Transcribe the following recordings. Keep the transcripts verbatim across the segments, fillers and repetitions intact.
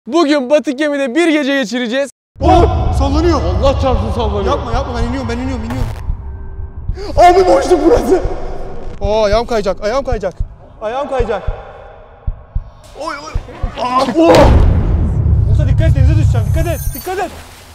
Bugün batık gemide bir gece geçireceğiz. Oh! Sallanıyor. Allah çarpsın sallanıyor. Yapma yapma, ben iniyorum ben iniyorum iniyorum. Abi boşluk burası. Oo, ayağım kayacak ayağım kayacak. Ayağım kayacak. Oy oy. Aa, oh! Musa dikkat et, denize düşeceğim. Dikkat et dikkat et.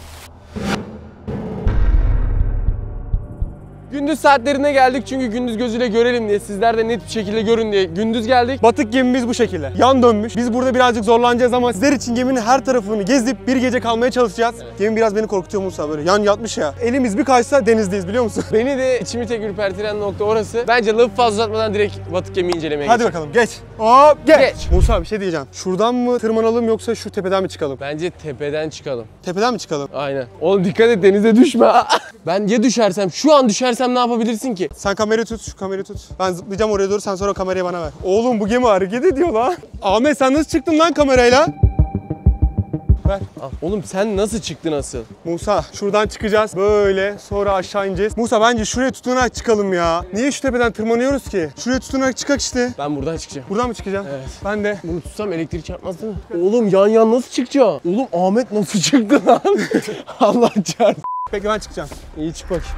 Gündüz saatlerine geldik çünkü gündüz gözüyle görelim diye, sizler de net bir şekilde görün diye gündüz geldik. Batık gemimiz bu şekilde. Yan dönmüş. Biz burada birazcık zorlanacağız ama sizler için geminin her tarafını gezip bir gece kalmaya çalışacağız. Evet. Gemi biraz beni korkutuyor Musa, böyle yan yatmış ya. Elimiz bir kaysa denizdeyiz, biliyor musun? Beni de içimi tek ürpertiren nokta orası. Bence lafı fazla uzatmadan direkt batık gemiyi incelemeye Hadi geçelim. bakalım geç. Hop geç. Geç. Musa bir şey diyeceğim. Şuradan mı tırmanalım yoksa şu tepeden mi çıkalım? Bence tepeden çıkalım. Tepeden mi çıkalım? Aynen. Oğlum dikkat et, denize düşme. Ben ya düşersem, şu an düşersem ne yapabilirsin ki? Sen kamerayı tut, şu kamerayı tut. Ben zıplayacağım oraya doğru, sen sonra kamerayı bana ver. Oğlum bu gemi hareket ediyor lan. Ahmet sen nasıl çıktın lan kamerayla? Ver. Al. Oğlum sen nasıl çıktın asıl? Musa şuradan çıkacağız. Böyle sonra aşağı ineceğiz. Musa bence şuraya tutunarak çıkalım ya. Niye şu tepeden tırmanıyoruz ki? Şuraya tutunarak çıkak işte. Ben buradan çıkacağım. Buradan mı çıkacağım? Evet. Ben de. Bunu tutsam elektrik çarpmaz değil mi? Oğlum yan yan nasıl çıkacağım? Oğlum Ahmet nasıl çıktı lan? Allah çarpsın. Peki ben çıkacağım. İyi çık bak.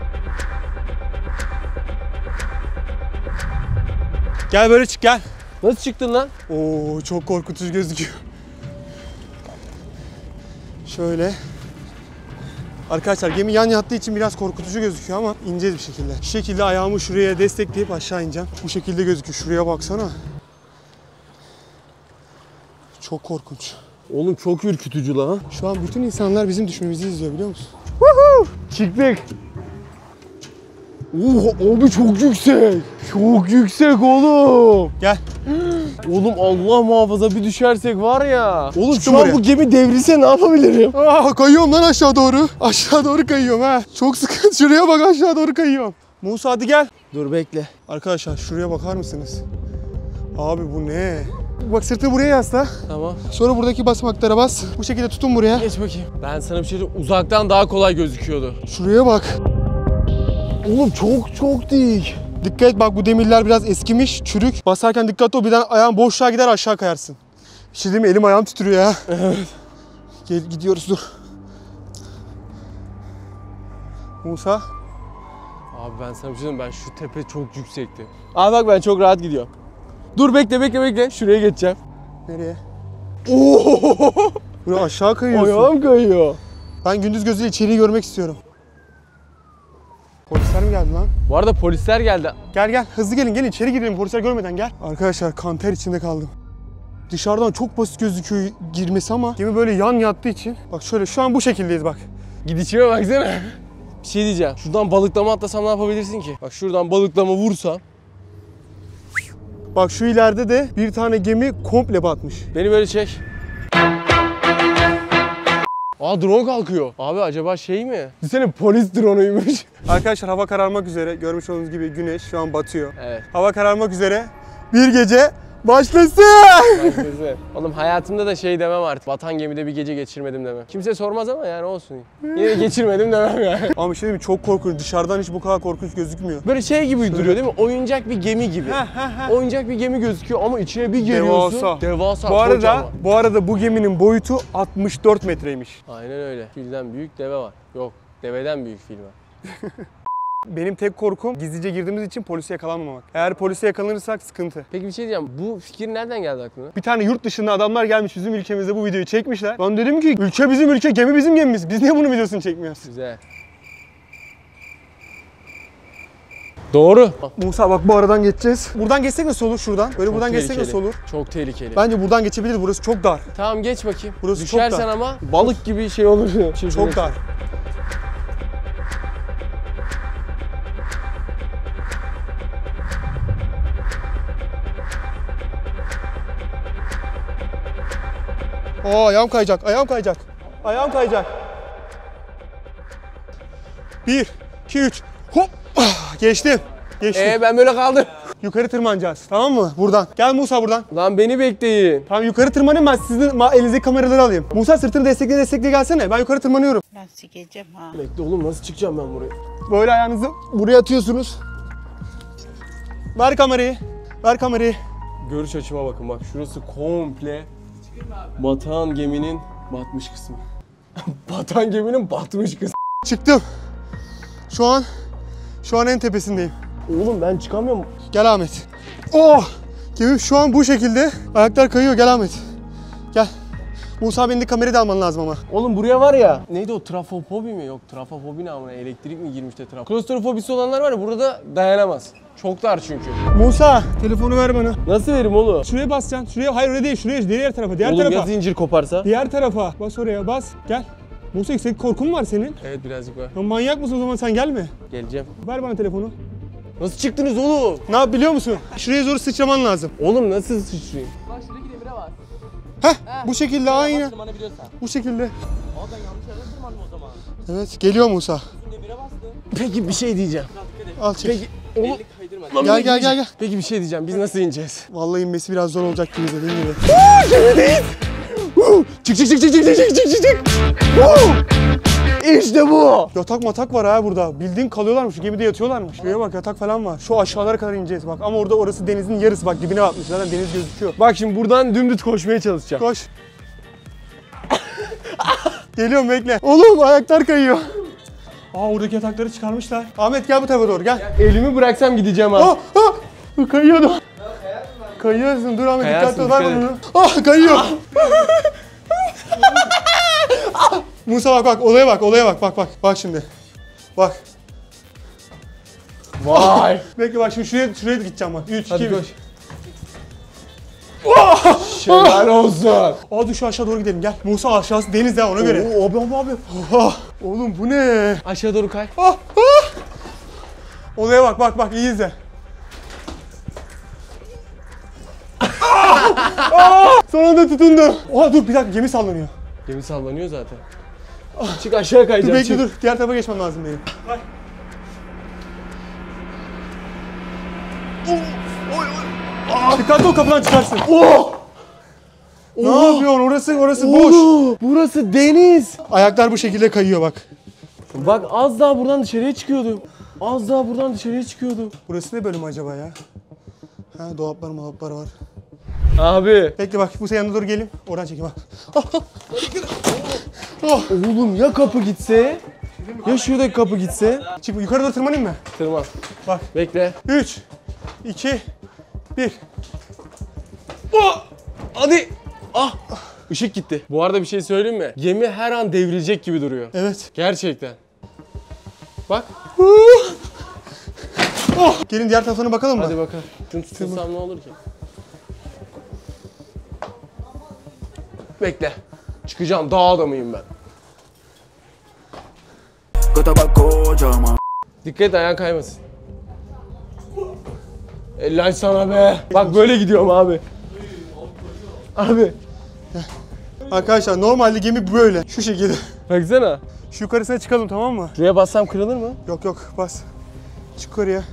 Gel böyle çık gel. Nasıl çıktın lan? Oo çok korkutucu gözüküyor. Şöyle. Arkadaşlar gemi yan yattığı için biraz korkutucu gözüküyor ama ineceğiz bir şekilde. Şu şekilde ayağımı şuraya destekleyip aşağı ineceğim. Bu şekilde gözüküyor. Şuraya baksana. Çok korkunç. Oğlum çok ürkütücü lan. Şu an bütün insanlar bizim düşmemizi izliyor, biliyor musun? Woohoo! Çıktık. Oh, abi çok yüksek. Çok yüksek oğlum. Gel. Oğlum Allah muhafaza bir düşersek var ya. Oğlum Çıktım şu an buraya. bu gemi devrilse ne yapabilirim? Aa, kayıyorum lan aşağı doğru. Aşağı doğru kayıyorum ha. Çok sıkıntı. Şuraya bak, aşağı doğru kayıyorum. Musa hadi gel. Dur bekle. Arkadaşlar şuraya bakar mısınız? Abi bu ne? Bak sırtını buraya yasla. Tamam. Sonra buradaki basamaklara bas. Bu şekilde tutun buraya. Geç bakayım. Ben sana bir şey diyeyim. Uzaktan daha kolay gözüküyordu. Şuraya bak. Oğlum çok çok dik. Dikkat et bak, bu demirler biraz eskimiş, çürük. Basarken dikkatli ol, birden ayağın boşluğa gider, aşağı kayarsın. Bir şey diyeyim mi? Elim ayağım titriyor ya. Evet. Gel gidiyoruz, dur. Musa. Abi ben sana bir şey diyeyim, ben şu tepe çok yüksekti. Abi bak ben çok rahat gidiyorum. Dur bekle bekle bekle. Şuraya geçeceğim. Nereye? Oo! Buraya aşağı kayıyorsun. Ayağım kayıyor. Ben gündüz gözüyle içeriği görmek istiyorum. Polisler mi geldi lan? Bu arada polisler geldi. Gel gel, hızlı gelin gelin, içeri girelim polisler görmeden, gel. Arkadaşlar kan ter içinde kaldım. Dışarıdan çok basit gözüküyor girmesi ama gemi böyle yan yattığı için. Bak şöyle şu an bu şekildeyiz bak. Gidişime baksana. Bir şey diyeceğim. Şuradan balıklama atlasam ne yapabilirsin ki? Bak şuradan balıklama vursam. Bak şu ileride de bir tane gemi komple batmış. Beni böyle çek. Aa drone kalkıyor. Abi acaba şey mi? Düşünsene polis drone'uymuş. Arkadaşlar hava kararmak üzere. Görmüş olduğunuz gibi güneş şu an batıyor. Evet. Hava kararmak üzere. Bir gece başlasın. Güzel. Oğlum hayatımda da şey demem artık. Batan gemide bir gece geçirmedim demem. Kimse sormaz ama yani olsun. Yine de geçirmedim demem yani. Ama bir şey diyeyim mi? Çok korkunç. Dışarıdan hiç bu kadar korkunç gözükmüyor. Böyle şey gibi Şöyle. duruyor değil mi? Oyuncak bir gemi gibi. Oyuncak bir gemi gözüküyor ama içine bir giriyorsun. Devasa. Devasa. Bu arada, kocaman. bu arada bu geminin boyutu altmış dört metreymiş. Aynen öyle. Filden büyük deve var. Yok, deveden büyük fil var. Benim tek korkum gizlice girdiğimiz için polise yakalanmamak. Eğer polise yakalanırsak sıkıntı. Peki bir şey diyeceğim. Bu fikir nereden geldi aklına? Bir tane yurt dışında adamlar gelmiş bizim ülkemizde bu videoyu çekmişler. Ben dedim ki ülke bizim ülke, gemi bizim gemimiz. Biz niye bunun videosunu çekmiyoruz? Güzel. Doğru. Musa bak bu aradan geçeceğiz. Buradan geçsek nasıl olur şuradan? Böyle Çok buradan tehlikeli. geçsek nasıl olur? Çok tehlikeli. Bence buradan geçebiliriz. Burası çok dar. Tamam geç bakayım. Burası çok Düşersen dar. ama balık gibi şey olur. Şey Çok dar. Oo ayağım kayacak, ayağım kayacak. Ayağım kayacak. Bir, iki, üç. Hop! Ah, geçtim. Geçtim. Ee ben böyle kaldım. Yukarı tırmanacağız. Tamam mı? Buradan. Gel Musa buradan. Lan beni bekleyin. Tamam yukarı tırmanayım, ben sizin elinizdeki kameraları alayım. Musa sırtını destekle destekle gelsene. Ben yukarı tırmanıyorum. Ben sikeceğim ha. Bekle oğlum, nasıl çıkacağım ben buraya? Böyle ayağınızı buraya atıyorsunuz. Ver kamerayı. Ver kamerayı. Görüş açıma bakın bak, şurası komple Batan geminin batmış kısmı. Batan geminin batmış kısmı. Çıktım. Şu an şu an en tepesindeyim. Oğlum ben çıkamıyorum. Gel Ahmet. Oh! Gemi şu an bu şekilde. Ayaklar kayıyor. Gel Ahmet. Gel. Musa beni de kamerayı da alman lazım ama. Oğlum buraya var ya. Neydi o, trafofobi mi? Yok, trafofobi ne ama, elektrik mi girmiş de trafo. Klostrofobisi olanlar var ya, burada dayanamaz. Çok dar çünkü. Musa telefonu ver bana. Nasıl verim oğlum? Şuraya basacaksın. Şuraya, hayır öyle değil. Şuraya, diğer tarafa. Diğer Oğlum tarafa. ya zincir koparsa? Diğer tarafa. Bas oraya bas. Gel. Musa yüksek korkun var senin. Evet, birazcık var. Ya manyak mısın o zaman, sen gelme. Geleceğim. Ver bana telefonu. Nasıl çıktınız oğlum? Ne yap biliyor musun? Şuraya doğru sıçraman lazım. Oğlum nasıl sıçrayım? Bak şuradaki demire bas. Heh, bu şekilde aynı. Tırmanabiliyorsan. Bu şekilde. Aa ben yanlış yerden tırmandım o zaman. Evet, geliyor Musa. Uzun demire bastım. Peki bir şey diyeceğim. Biraz dikkat et. Al çek. Peki oğlum. Elini kaydırma. Lan Gel bir- gel gel gel. Peki bir şey diyeceğim. Biz nasıl ineceğiz? Vallahi inmesi biraz zor olacak gibi dediğin gibi. Gemideyiz. Çık çık çık çık çık çık çık çık çık çık. İşte bu. Yatak matak var ha burada. Bildiğin kalıyorlarmış. Şu gemide yatıyorlarmış. Şuraya bak, yatak falan var. Şu aşağılara kadar ineceğiz bak. Ama orada orası denizin yarısı bak, dibine batmış. Zaten deniz gözüküyor. Bak şimdi buradan dümdüz koşmaya çalışacağım. Koş. Geliyorum, bekle. Oğlum ayaklar kayıyor. Aa, oradaki yatakları çıkarmışlar. Ahmet gel bu tarafa doğru gel. Elimi bıraksam gideceğim Ah, ha. ah, kayıyordum. Kayıyorsun. Dur Ahmet, Kayarsın, dikkatli ol. Ver dikkat bana bunu. Ah, kayıyor. Musa bak bak, olaya bak, olaya bak. Bak bak. Bak şimdi. Bak. Vay. Bekle bak, şimdi şuraya, şuraya gideceğim bak. üç, Hadi iki, bir. koş. Şelal olsun. Aa, dur şu aşağı doğru gidelim, gel. Musa aşağısı deniz ya, ona göre. Oo, abi abi abi. Oha. Oğlum bu ne? Aşağı doğru kay. Ah, ah. Olaya bak bak bak, iyi izle. Ah, ah. Son anda tutundum. Oha, dur bir dakika, gemi sallanıyor. Gemi sallanıyor zaten. Çık aşağı Dur kayacağım. bekle çık. dur. Diğer tarafa geçmem lazım benim. Bak. Dikkatli ol, kapıdan çıkarsın. Oh! Ne yapıyorsun? Orası orası boş. Oo, burası deniz. Ayaklar bu şekilde kayıyor bak. Bak az daha buradan dışarıya çıkıyordum. Az daha buradan dışarıya çıkıyordum. Burası ne bölüm acaba ya? Ha, dolaplar dolaplar var. Abi. Bekle bak, bu yanına doğru gelin. Oradan çekeyim bak. Ah, ah. Oh. Oğlum ya kapı gitse? Ya şuradaki kapı gitse? Çık, yukarı doğru tırmanayım mı? Tırman. Bak. Bekle. üç, iki, bir. Oh! Hadi. Ah. Işık gitti. Bu arada bir şey söyleyeyim mi? Gemi her an devrilecek gibi duruyor. Evet. Gerçekten. Bak. Oh. Gelin diğer tarafına bakalım mı? Hadi bakalım. Şunu tutursam ne olur ki? Bekle. Çıkacağım. Dağ adamıyım ben. Göte bak kocaman. Dikkat et, ayağın kaymasın. Eller sana be. Bak böyle gidiyorum abi. Abi. Arkadaşlar normalde gemi böyle. Şu şekilde. Baksana. Şu yukarısına çıkalım, tamam mı? Şuraya bassam kırılır mı? Yok yok, bas. Çık yukarıya.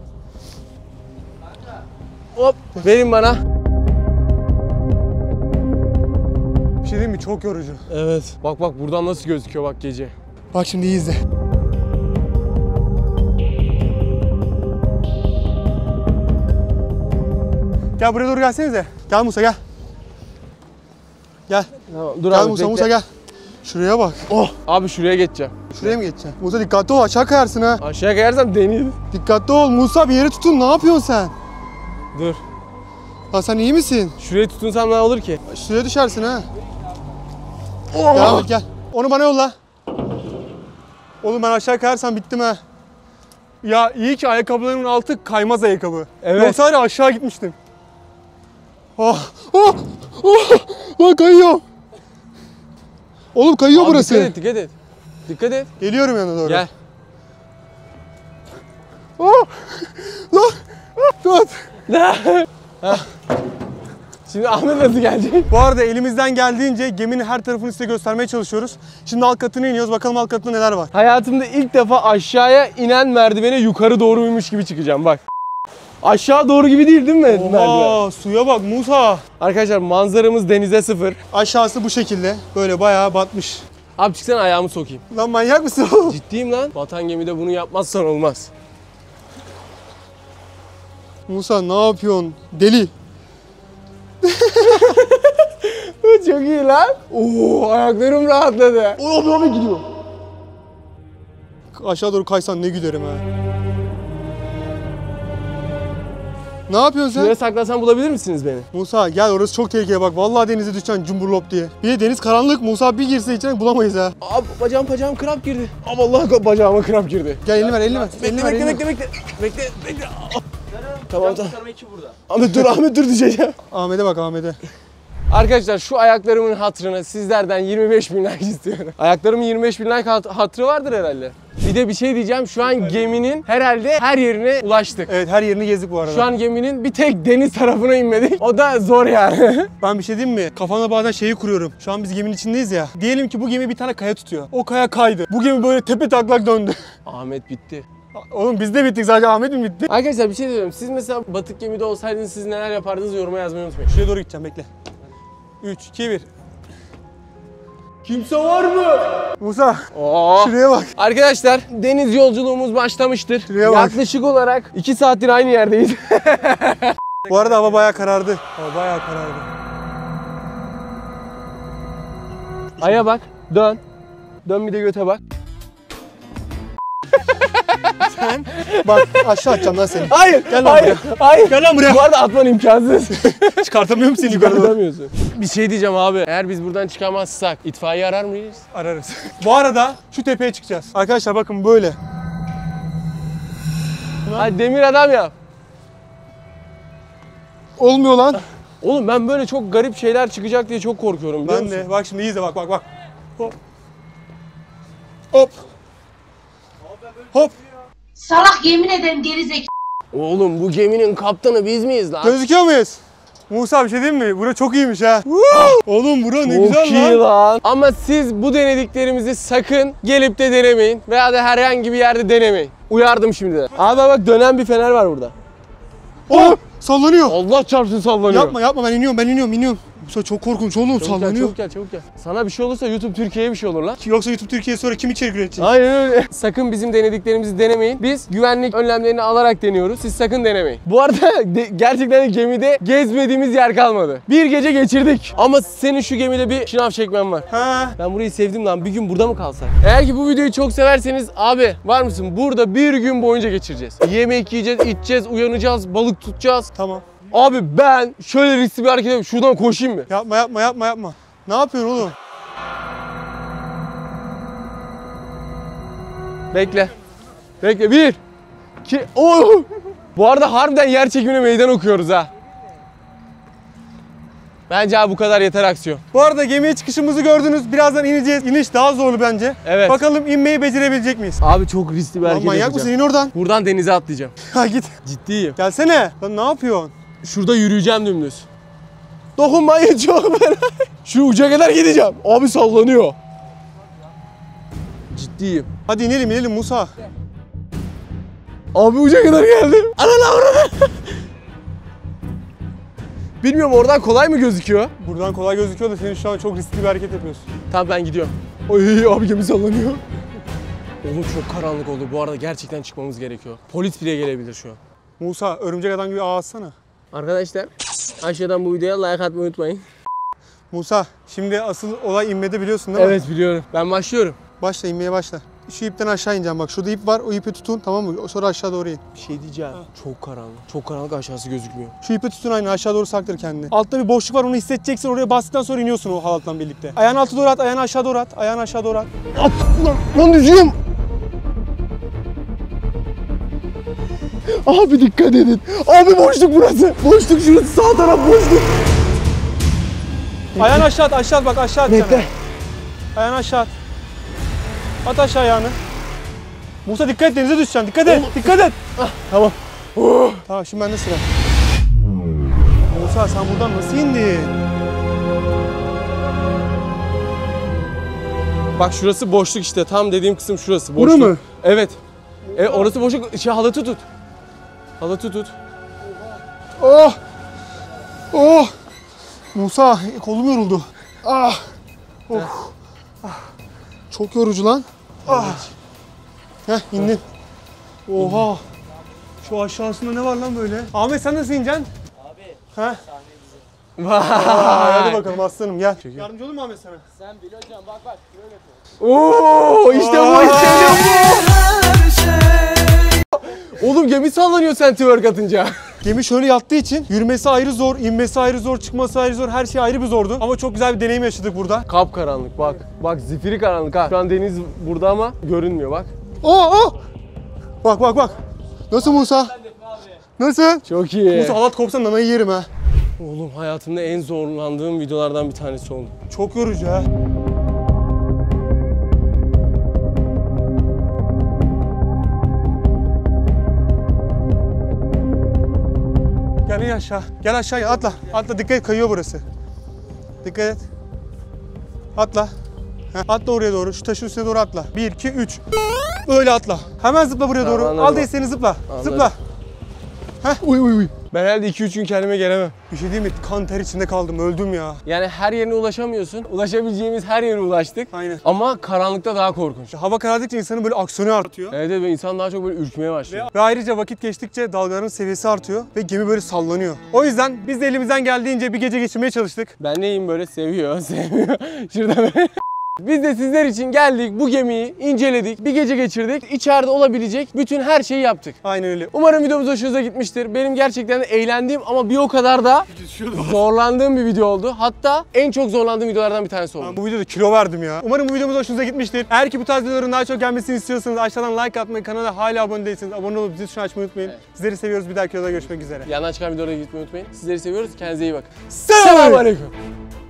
Hop. Verin bana. Bir şey diyeyim mi? Çok yorucu. Evet. Bak bak buradan nasıl gözüküyor bak gece. Bak şimdi iyi izle. Gel buraya doğru gelsenize. Gel Musa gel. Gel. Tamam, dur Gel abi. Musa, bekle. Musa gel. Şuraya bak. Oh. Abi şuraya geçeceğim. Şuraya mı geçeceksin? Musa dikkatli ol, aşağı kayarsın ha. Aşağı kayarsam deniz. Dikkatli ol Musa, bir yere tutun. Ne yapıyorsun sen? Dur. Ha, sen iyi misin? Şuraya tutunsam ne olur ki? Şuraya düşersin ha. Oh. Gel Ahmet gel. Onu bana yolla. Oğlum ben aşağı kayarsam bittim ha. Ya iyi ki ayakkabılarımın altı kaymaz ayakkabı. Evet. Yoksa var ya aşağı gitmiştim. Oh, oh, oh, lan kayıyor. Oğlum kayıyor Abi burası. Dikkat et, dikkat et. Dikkat et. Geliyorum yanına doğru. Gel. Oh, lan, tut. Şimdi Ahmet nasıl gelecek? Bu arada elimizden geldiğince geminin her tarafını size göstermeye çalışıyoruz. Şimdi alt katına iniyoruz. Bakalım alt katında neler var. Hayatımda ilk defa aşağıya inen merdivene yukarı doğruymuş gibi çıkacağım bak. Aşağı doğru gibi değil değil mi merdiven? Oha, suya bak Musa. Arkadaşlar manzaramız denize sıfır. Aşağısı bu şekilde. Böyle bayağı batmış. Abi çıksana ayağımı sokayım. Lan manyak mısın oğlum? Ciddiyim lan. Batan gemide bunu yapmazsan olmaz. Musa ne yapıyorsun? Deli. Çok iyi lan. Oo, ayaklarım rahatladı. Oğlum abi gidiyor. Aşağı doğru kaysan ne gülerim ha. Ne yapıyorsun sen? Şuraya saklasan bulabilir misiniz beni? Musa gel, orası çok tehlikeli bak. Vallahi denize düşeceksin cumburlop diye. Bir de deniz karanlık. Musa bir girse içine bulamayız ha. Abi bacağım bacağım kramp girdi. Abi vallahi bacağıma kramp girdi. Gel elini ver, elini ver. Bekle elini ver, bekle elini ver. bekle bekle. Bekle bekle. Tamam Tamam tamam. tamam. Kurtarma ekibi burada. Ahmet dur Ahmet dur düşeceğim. Ahmet'e bak, Ahmet'e. Arkadaşlar şu ayaklarımın hatırına sizlerden yirmi beş bin like istiyorum. Ayaklarımın yirmi beş bin like hat- hatırı vardır herhalde. Bir de bir şey diyeceğim. Şu an geminin herhalde her yerine ulaştık. Evet, her yerini gezdik bu arada. Şu an geminin bir tek deniz tarafına inmedik. O da zor yani. Ben bir şey diyeyim mi? Kafamda bazen şeyi kuruyorum. Şu an biz geminin içindeyiz ya. Diyelim ki bu gemi bir tane kaya tutuyor. O kaya kaydı. Bu gemi böyle tepe taklak döndü. Ahmet bitti. Oğlum biz de bittik zaten, Ahmet mi bitti? Arkadaşlar bir şey diyorum. Siz mesela batık gemide olsaydınız siz neler yapardınız yoruma yazmayı unutmayın. Şuraya doğru gideceğim, bekle. üç, iki, bir. Kimse var mı? Musa, Oo. şuraya bak. Arkadaşlar deniz yolculuğumuz başlamıştır. Şuraya bak. Yaklaşık olarak iki saattir aynı yerdeyiz. Bu arada hava bayağı karardı. Hava bayağı karardı. Aya bak. Dön. Dön bir de göte bak. Bak aşağı atacağım lan seni. Hayır. Gel lan hayır. Hayır. Gel lan buraya. Bu arada atman imkansız. Çıkartamıyor musun seni yukarı doğru? Çıkartamıyorsun. Bir şey diyeceğim abi. Eğer biz buradan çıkamazsak itfaiye arar mıyız? Ararız. Bu arada şu tepeye çıkacağız. Arkadaşlar bakın böyle. Hadi demir adam yap. Olmuyor lan. Oğlum ben böyle çok garip şeyler çıkacak diye çok korkuyorum biliyor Ben musun? de. Bak şimdi iyi izle, bak bak bak. Hop. Hop. Hop. Salak, yemin ederim gerizekalı. Oğlum bu geminin kaptanı biz miyiz lan? Gözüküyor muyuz? Musa bir şey diyeyim mi? Bura çok iyiymiş ha. Oğlum bura ne Çok güzel iyi lan. lan. Ama siz bu denediklerimizi sakın gelip de denemeyin. Veya da herhangi bir yerde denemeyin. Uyardım şimdiden. Abi bak dönen bir fener var burada. Oh! Sallanıyor. Allah çarpsın sallanıyor. Yapma yapma, ben iniyorum ben iniyorum iniyorum. Musa çok korkunç oğlum, Çabuk gel, sallanıyor. çabuk gel, çabuk gel. Sana bir şey olursa YouTube Türkiye'ye bir şey olur lan. Yoksa YouTube Türkiye sonra kim içerik üretecek? Aynen öyle. Sakın bizim denediklerimizi denemeyin. Biz güvenlik önlemlerini alarak deniyoruz. Siz sakın denemeyin. Bu arada de, gerçekten de gemide gezmediğimiz yer kalmadı. Bir gece geçirdik. Ama senin şu gemide bir şınav çekmen var. Ha. Ben burayı sevdim lan. Bir gün burada mı kalsak? Eğer ki bu videoyu çok severseniz abi var mısın? Burada bir gün boyunca geçireceğiz. Yemek yiyeceğiz, içeceğiz, uyanacağız, balık tutacağız. Tamam. Abi ben şöyle riskli bir hareket yapayım. Şuradan koşayım mı? Yapma yapma yapma yapma. Ne yapıyorsun oğlum? Bekle. Bekle. Bir. iki. Oh! Bu arada harbiden yer çekimine meydan okuyoruz ha. Bence abi bu kadar yeter aksiyon. Bu arada gemiye çıkışımızı gördünüz. Birazdan ineceğiz. İniş daha zorlu bence. Evet. Bakalım inmeyi becerebilecek miyiz? Abi çok riskli bir Lan hareket manyak yapacağım. mısın? İn oradan. Buradan denize atlayacağım. Ha git. Ciddiyim. Gelsene. Lan ne yapıyorsun? Şurada yürüyeceğim dümdüz. Dokunmayın çok fena. Şu uca kadar gideceğim. Abi sallanıyor. Ciddiyim. Hadi inelim inelim Musa. Abi uca kadar geldim. Ananı avradı. Bilmiyorum oradan kolay mı gözüküyor? Buradan kolay gözüküyor da senin şu an çok riskli bir hareket yapıyorsun. Tamam ben gidiyorum. Oy abi gemi sallanıyor. Oğlum çok karanlık oldu. Bu arada gerçekten çıkmamız gerekiyor. Polis bile gelebilir şu an. Musa örümcek adam gibi ağ atsana. Arkadaşlar aşağıdan bu videoya like atmayı unutmayın. Musa şimdi asıl olay inmede, biliyorsun değil mi? Evet biliyorum. Ben başlıyorum. Başla, inmeye başla. Şu ipten aşağı ineceğim bak. Şurada ip var, o ipi tutun, tamam mı? Sonra aşağı doğru in. Bir şey diyeceğim. Çok karanlık. Çok karanlık, aşağısı gözükmüyor. Şu ipi tutun, aynı aşağı doğru saktır kendini. Altta bir boşluk var, onu hissedeceksin. Oraya bastıktan sonra iniyorsun o halatla birlikte. Ayağını altı doğru at, ayağını aşağı doğru at. Ayağını aşağı doğru at. At lan, lan düşüyorum. Abi dikkat edin. Abi boşluk burası. Boşluk şurası, sağ taraf boşluk. Ayağını aşağı at, aşağı at bak, aşağı at. Bekle. Ayağını aşağı at. At aşağı ayağını. Musa dikkat et, denize düşeceksin. Dikkat et, dikkat et. Tamam. Oh. Tamam, şimdi bende sıra. Musa sen buradan nasıl indin? Bak şurası boşluk işte. Tam dediğim kısım şurası. Bura Boşluk. mı? Evet. E, orası boşluk. Şey, halatı tut. Halatı tut. Oh! Oh! Musa kolum yoruldu. Ah! Oh! Ah. Çok yorucu lan. Ah! Heh, indim. Oha! Şu aşağısında ne var lan böyle? Ahmet sen nasıl ineceksin? Abi Ha? sahne bizi. Aa, hadi Vay. bakalım aslanım gel. Yardımcı olur mu Ahmet sana? Sen bil hocam bak bak şöyle yapıyor. Oo, işte bu işte bu. Oğlum gemi sallanıyor sen twerk atınca. Gemi şöyle yattığı için yürümesi ayrı zor, inmesi ayrı zor, çıkması ayrı zor. Her şey ayrı bir zordu. Ama çok güzel bir deneyim yaşadık burada. Kap karanlık bak. Bak zifiri karanlık ha. Şu an deniz burada ama görünmüyor bak. Oo, oo! Bak bak bak. Nasıl Musa? Nasıl? Çok iyi. Musa halat kopsa nanayı yerim ha. Oğlum hayatımda en zorlandığım videolardan bir tanesi oldu. Çok yorucu ha. Gel in aşağı. Gel aşağı gel. Atla. Atla. Dikkat et. Kayıyor burası. Dikkat et. Atla. Heh, atla oraya doğru. Şu taşın üstüne doğru atla. bir, iki, üç. Öyle atla. Hemen zıpla buraya Tamam, doğru. anladım. Al desteğini zıpla. Anladım. Zıpla. Uy uy uy. Ben herhalde iki üç gün kendime gelemem. Bir şey diyeyim mi? Kan ter içinde kaldım. Öldüm ya. Yani her yerine ulaşamıyorsun. Ulaşabileceğimiz her yere ulaştık. Aynen. Ama karanlıkta daha korkunç. Hava karardıkça insanın böyle aksiyonu artıyor. Evet evet, insan daha çok böyle ürkmeye başlıyor. Ve ayrıca vakit geçtikçe dalgaların seviyesi artıyor ve gemi böyle sallanıyor. O yüzden biz de elimizden geldiğince bir gece geçirmeye çalıştık. Ben neyim böyle seviyor, sevmiyor. Şurada böyle. Biz de sizler için geldik, bu gemiyi inceledik, bir gece geçirdik. İçeride olabilecek bütün her şeyi yaptık. Aynen öyle. Umarım videomuz hoşunuza gitmiştir. Benim gerçekten de eğlendiğim ama bir o kadar da zorlandığım bir video oldu. Hatta en çok zorlandığım videolardan bir tanesi oldu. Ben bu videoda kilo verdim ya. Umarım bu videomuz hoşunuza gitmiştir. Eğer ki bu tarz videoların daha çok gelmesini istiyorsanız aşağıdan like atmayı, kanala hala abone değilseniz abone olup zil tuşunu açmayı unutmayın. Evet. Sizleri seviyoruz. Bir dahaki videoda görüşmek üzere. Yandan çıkan videolara gitmeyi unutmayın. Sizleri seviyoruz. Kendinize iyi bakın. Selam. Selamünaleyküm.